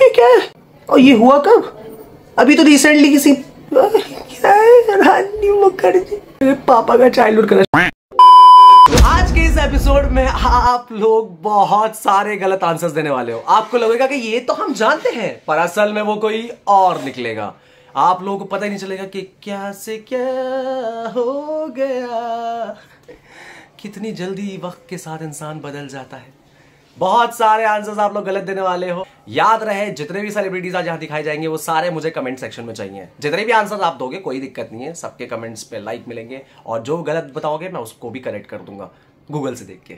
क्या है? और ये हुआ कब? अभी तो रिसेंटली किसी क्या है? रानी मुखर्जी, मेरे पापा का चाइल्डहुड क्रश। आज के इस एपिसोड में आप लोग बहुत सारे गलत आंसर्स देने वाले हो। आपको लगेगा कि ये तो हम जानते हैं, पर असल में वो कोई और निकलेगा। आप लोगों को पता ही नहीं चलेगा कि क्या से क्या हो गया। कितनी जल्दी वक्त के साथ इंसान बदल जाता है। बहुत सारे आंसर्स आप लोग गलत देने वाले हो। याद रहे, जितने भी सेलिब्रिटीज आज यहाँ दिखाए जाएंगे वो सारे मुझे कमेंट सेक्शन में चाहिए। जितने भी आंसर्स आप दोगे कोई दिक्कत नहीं है, सबके कमेंट्स पे लाइक मिलेंगे, और जो गलत बताओगे मैं उसको भी करेक्ट कर दूंगा गूगल से देख के।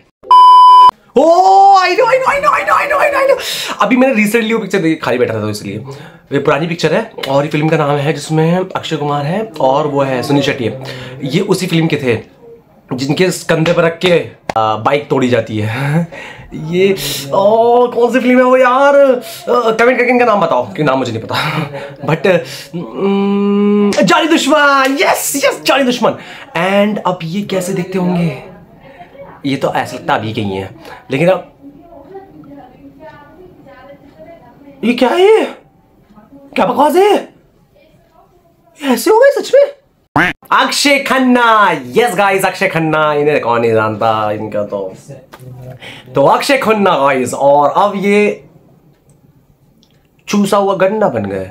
I know। अभी मैंने रिसेंटली वो पिक्चर देखी, खाली बैठा था तो इसलिए। ये पुरानी पिक्चर है और ये फिल्म का नाम है जिसमें अक्षय कुमार है और वो है सुनील शेट्टी है। ये उसी फिल्म के थे जिनके कंधे पर रख के बाइक तोड़ी जाती है। ये कौन सी फिल्म है वो यार? कमेंट करके इनका नाम बताओ, कि नाम मुझे नहीं पता। बट जानी दुश्मन, यस जानी दुश्मन। एंड अब ये कैसे दिखते होंगे? ये तो ऐसा लगता अभी के ही है, लेकिन अब ये क्या है? ये क्या बकवास है? ऐसे हो गए सच में? Akshaye Khanna, yes guys, Akshaye Khanna. इन्हें कौन नहीं जानता इनका तो अक्षय खन्ना गाइस। और अब ये चूसा हुआ गन्ना बन गए।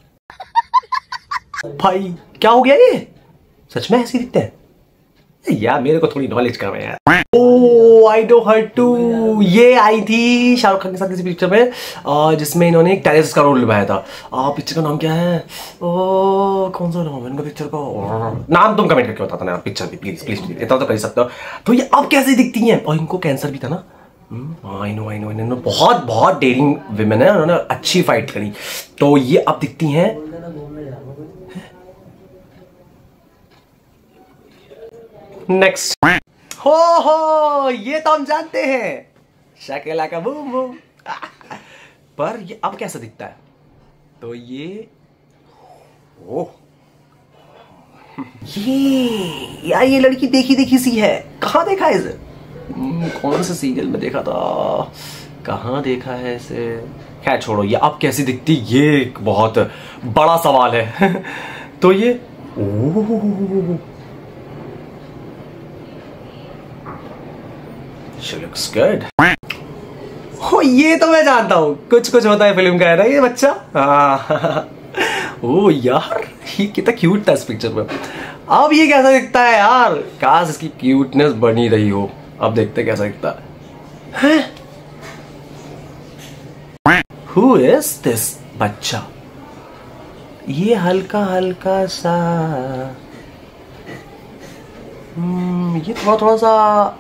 भाई क्या हो गया? ये सच में ऐसे दिखते हैं यार? मेरे को थोड़ी नॉलेज कम है यार। Oh I don't hurt to. ये आई थी शाहरुख खान के साथ किसी पिक्चर में, जिसमें इन्होंने एक टेररिस्ट का रोल निभाया था। पिक्चर का नाम क्या है? कौन सा नाम है इनका पिक्चर का? नाम तुम कमेंट करके बताता ना पिक्चर भी, प्लीज प्लीज प्लीज, इतना तो कर सकते हो। तो ये अब कैसे दिखती हैं? और इनको कैंसर भी था ना। आई नो इन्होंने बहुत बहुत डेयरिंग विमेन है, उन्होंने अच्छी फाइट करी। तो ये अब दिखती हैं नेक्स्ट। हो ये तो हम जानते हैं, शकीला का बूम बूम। पर ये अब कैसा दिखता है? तो ये यार ये लड़की देखी देखी सी है। कहाँ देखा है इसे? कौन से सीरियल में देखा था? कहाँ देखा है इसे? खैर छोड़ो, ये अब कैसी दिखती, ये एक बहुत बड़ा सवाल है। तो ये She looks good. ये तो मैं जानता हूँ, कुछ कुछ होता है फिल्म का है ना ये बच्चा। ओ यार ये कितना क्यूट था इस पिक्चर में। अब ये कैसा दिखता है यार? काश इसकी क्यूटनेस बनी रही हो। अब देखते कैसा दिखता है। Who is this बच्चा? ये हल्का हल्का सा ये थोड़ा सा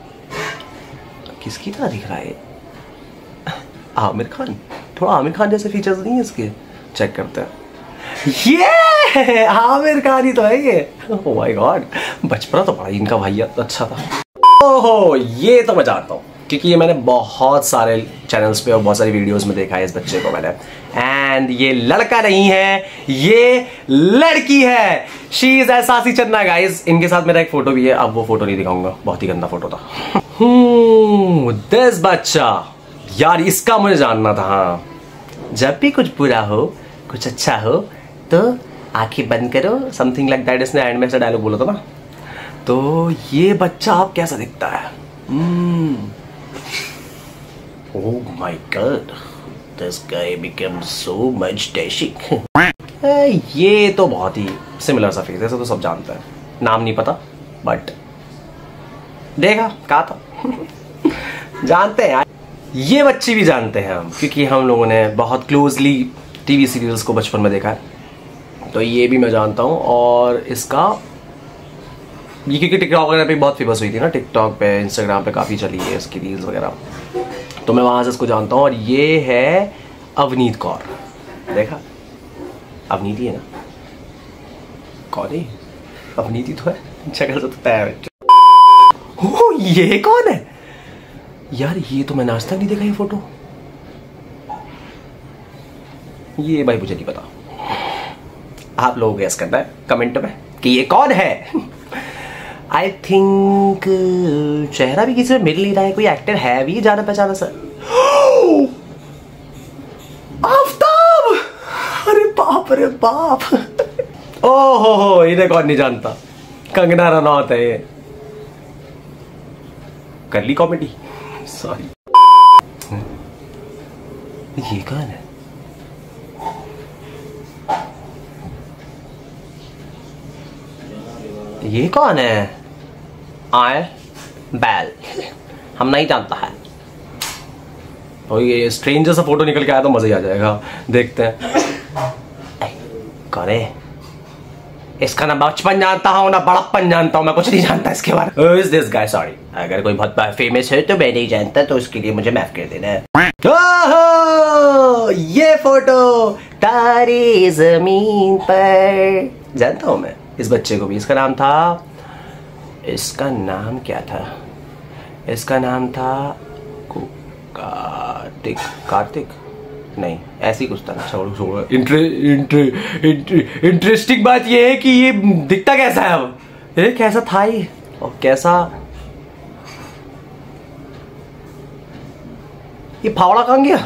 किसकी तरह दिख रहा है? आमिर खान। थोड़ा आमिर खान जैसे फीचर्स नहीं है इसके। चेक करते हैं। ये आमिर खान ही तो है ये। ओह माय गॉड, बचपना तो बड़ा इनका भाई अच्छा था। ओहो ये तो मैं जानता हूँ, क्योंकि ये मैंने बहुत सारे चैनल्स पे और बहुत सारी वीडियोस में देखा है इस बच्चे को मैंने। एंड ये लड़का नहीं है, ये लड़की है। शी इज एहसासी चन्ना गाइस। इनके साथ मेरा एक फोटो भी है, अब वो फोटो नहीं दिखाऊंगा, बहुत ही गंदा फोटो था। दिस बच्चा यार, इसका मुझे जानना था। हाँ, जब भी कुछ बुरा हो कुछ अच्छा हो तो आंखें बंद करो, समथिंग लाइक दैट। इसने एंड में से डायलॉग बोला था ना। तो ये बच्चा अब कैसा दिखता है? Oh my God, this guy become so much dashing. ये तो बहुत ही सिमिलर सा फेस है, ऐसा तो सब जानता है। नाम नहीं पता बट देखा, कहा था। जानते हैं यार, ये बच्ची भी जानते हैं हम, क्योंकि हम लोगों ने बहुत क्लोजली टीवी सीरियल्स को बचपन में देखा है। तो ये भी मैं जानता हूँ। और इसका ये क्योंकि टिकटॉक वगैरह पे बहुत फेमस हुई थी ना, टिकटॉक पे इंस्टाग्राम पे काफ़ी चली है इसकी रील्स वगैरह, तो मैं वहाँ से इसको जानता हूँ। और ये है अवनीत कौर। देखा, अवनीत ही है ना? कौन है? अवनीत ही तो है, शक्ल से तो तैयार है। ये कौन है यार? ये तो मैंने आज तक नहीं देखा ये फोटो। ये भाई मुझे नहीं पता, आप लोगों को गेस करना है कमेंट में कि ये कौन है। आई थिंक चेहरा भी किसी में मिल नहीं रहा है, कोई एक्टर है भी जाना पहचाना सर। आफ्ताब बाप रे बाप। ओहो हो, इन्हें कौन नहीं जानता, कंगना रनौत है ये। कर ली कॉमेडी, सॉरी। ये कौन है? ये कौन है? आए बैल, हम नहीं जानता है। और ये स्ट्रेंजर सा फोटो निकल के आया तो मजा ही आ जाएगा, देखते हैं। कौन है? इसका ना बचपन जानता हूँ ना बड़प्पन जानता हूँ, मैं कुछ नहीं जानता इसके बारे में। Who is this guy? Sorry, अगर कोई बहुत फेमस है तो मैं नहीं जानता, तो उसके लिए मुझे माफ कर देना है। ओहो, ये फोटो तारे जमीन पर, जानता हूँ मैं इस बच्चे को भी। इसका नाम क्या था? इसका नाम था कार्तिक नहीं, ऐसी कुछ था। छोड़ो। इंटरेस्टिंग बात ये है कि ये दिखता कैसा है अब, ये कैसा था ये, और कैसा ये फावड़ा कहां गया?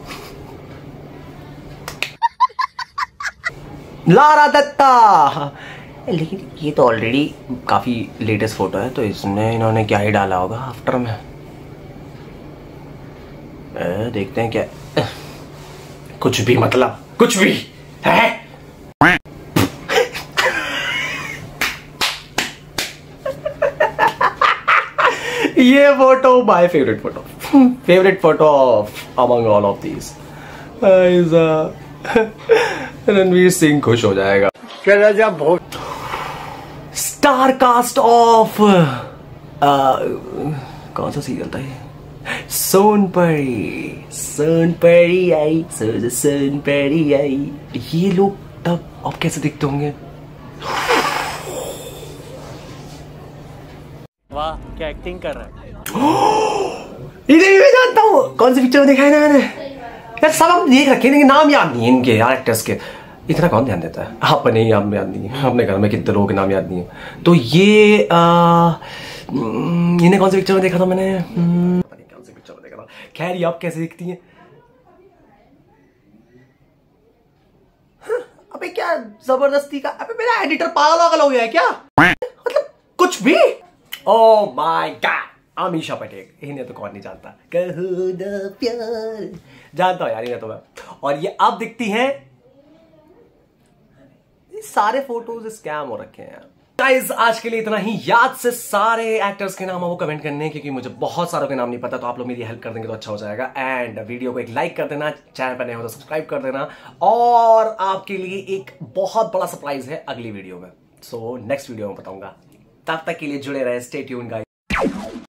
लारा दत्ता। लेकिन ये तो ऑलरेडी काफी लेटेस्ट फोटो है, तो इन्होंने क्या ही डाला होगा आफ्टर में। देखते हैं क्या, कुछ भी, मतलब कुछ भी है। ये photo my favourite photo of among all of these. Ranveer Singh खुश हो जाएगा। स्टार कास्ट ऑफ कौन सा सीरियल था ये? सोनपरी आई, सोनपरी आई। ये लोग तब अब कैसे दिखते होंगे? वाह, क्या एक्टिंग कर रहा है। इन्हें भी मैं जानता हूँ, कौन सी पिक्चर में देखा है ना मैंने यार। सब हम देख रखे, लेकिन नाम याद नहीं है इनके यार, एक्टर्स के। इतना कौन ध्यान देता है? अपने ही नाम याद नहीं है, अपने घर में कितने लोगों के नाम याद नहीं है। तो ये इन्हें कौन सी पिक्चर में देखा था मैंने? कौन सी पिक्चर में देखा था? खैर, ये अब कैसे दिखती है? अबे क्या जबरदस्ती का, अबे मेरा एडिटर पागल हो गया है क्या? मतलब कुछ भी। Oh my God, Ameesha Patel, इन्हें तो कौन नहीं जानता। कहूं ना प्यार, जानता हूं यार इन्हें तो मैं। और ये अब दिखती हैं, सारे फोटोज स्कैम हो रखे हैं यार। गाइस, आज के लिए इतना ही। याद से सारे एक्टर्स के नाम वो कमेंट करने, क्योंकि मुझे बहुत सारों के नाम नहीं पता, तो आप लोग मेरी हेल्प कर देंगे तो अच्छा हो जाएगा। एंड वीडियो को एक लाइक कर देना, चैनल पर नए हो तो सब्सक्राइब कर देना, और आपके लिए एक बहुत बड़ा सरप्राइज है अगली वीडियो में, सो नेक्स्ट वीडियो में बताऊंगा। तब तक के लिए जुड़े रहे, स्टे ट्यून्ड गाइस।